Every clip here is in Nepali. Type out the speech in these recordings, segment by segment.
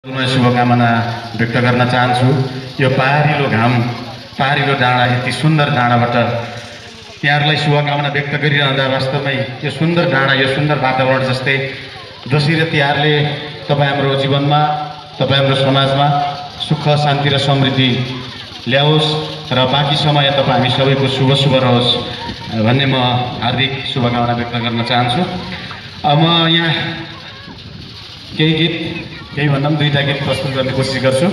म शुभकामना व्यक्त गर्न चाहन्छु। यो पहाडिलो घाम, पहाडिलो डाँडा, यति सुन्दर डाँडाबाट यहाँहरूलाई शुभकामना व्यक्त गरिरहँदा वास्तवमै यो सुन्दर डाँडा, यो सुन्दर वातावरण जस्तै दसैँ र तिहारले तपाईँ हाम्रो जीवनमा, तपाईँ हाम्रो समाजमा सुख, शान्ति र समृद्धि ल्याओस् र बाँकी समय तपाईँ हामी सबैको शुभ रहोस् भन्ने म हार्दिक शुभकामना व्यक्त गर्न चाहन्छु। अब म यहाँ केही गीत, केही भन्दा पनि दुईटा गीत प्रस्तुत गर्ने कोसिस गर्छु।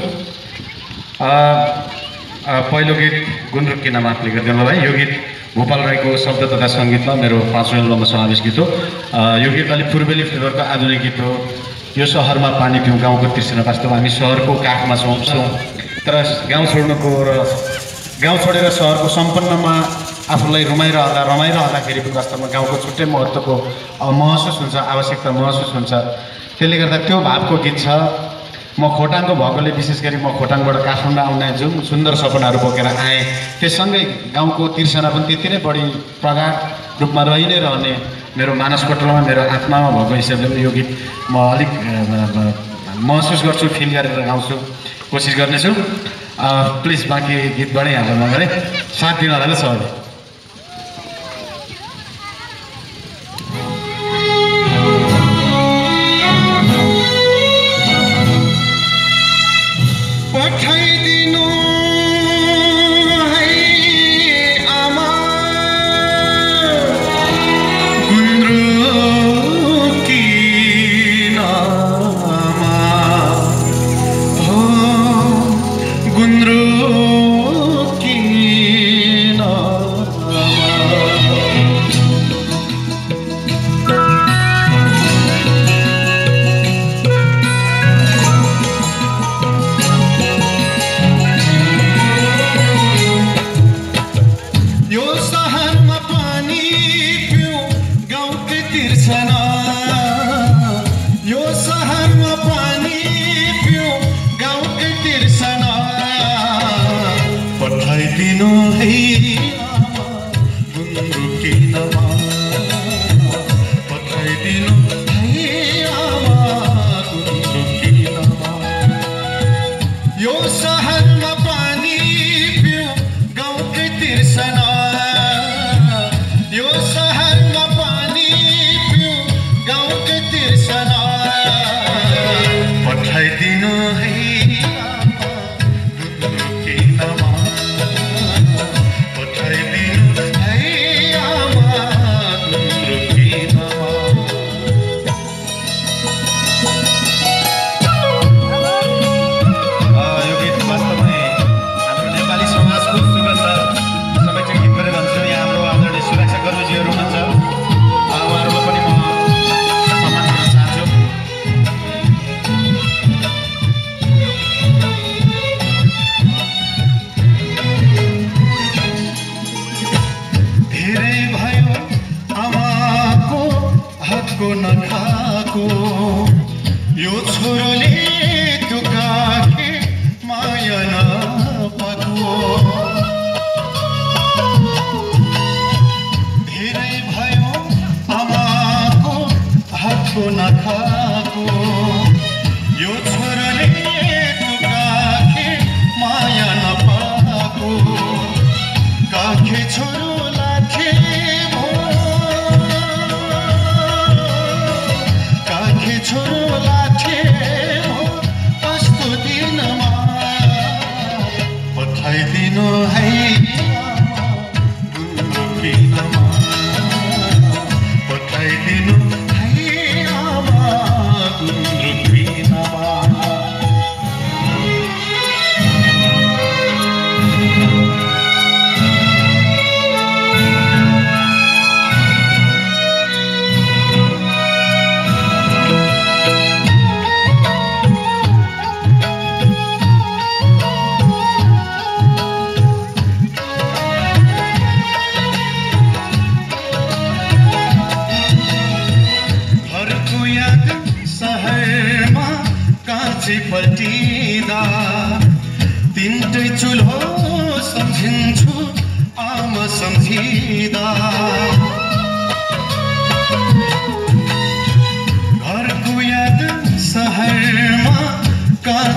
पहिलो गीत गुन्द्रुक किन माफले गरिदिनु भाइ। यो गीत भोपाल राईको शब्द तथा सङ्गीतमा मेरो 5औं एल्बममा समावेश गीत हो। यो गीत अलिक पूर्वेली फ्लेभरको आधुनिक गीत हो। यो सहरमा पानी पिउँ गाउँको तृष्णा। वास्तवमा हामी सहरको काखमा छौँ, तर गाउँ छोड्नुको र गाउँ छोडेर सहरको सम्पन्नमा आफूलाई रमाइरहँदाखेरि पनि वास्तवमा गाउँको छुट्टै महत्त्वको महसुस हुन्छ, आवश्यकता महसुस हुन्छ। त्यसले गर्दा त्यो भावको गीत छ। म खोटाङको भएकोले विशेष गरी म खोटाङबाट काठमाडौँ आउने जुन सुन्दर सपनाहरू बोकेर आएँ, त्यससँगै गाउँको तिर्सना पनि त्यति नै बढी प्रगाढ रूपमा रहि नै रहने मेरो मानसपटलमा, मेरो आत्मामा भएको हिसाबले पनि यो गीत म अलिक महसुस गर्छु, फिल गरेर गाउँछु, कोसिस गर्नेछु। प्लिज बाँकी गीतबाटै यहाँलाई मगरे साथ दिन होला सबैले।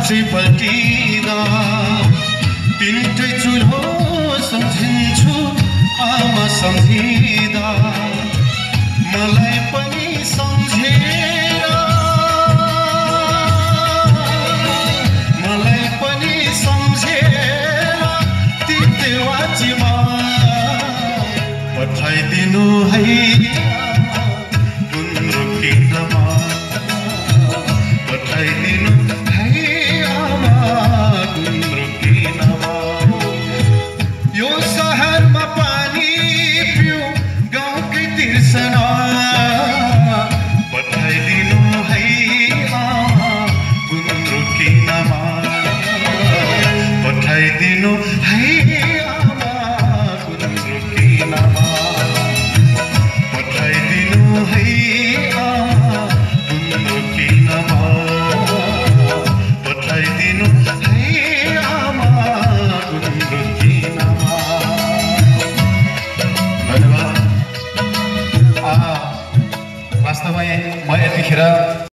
चाहिँ पल्टिँदा तिनटै चुल्हो सम्झिन्छु आमा सम्झिँदा मलाई पनि सम्झेर तितेवाचीमा पठाइदिनु है गुन्द्रुकीमा पठाइदिनु है आमा गुन्द्रुकीमा यो सहरमा पानी पिउ गाउँकै तिर्सना पठाइदिनु है आमा गुन्द्रुकीमा पठाइदिनु है आमा गुन्द्रुकीमा पठाइदिनु है आमा गुन्द्रुकीमा पठाइदिनु है आमा गुन्द्रुकीमा। धन्यवाद। वास्तवमै म यतिखेर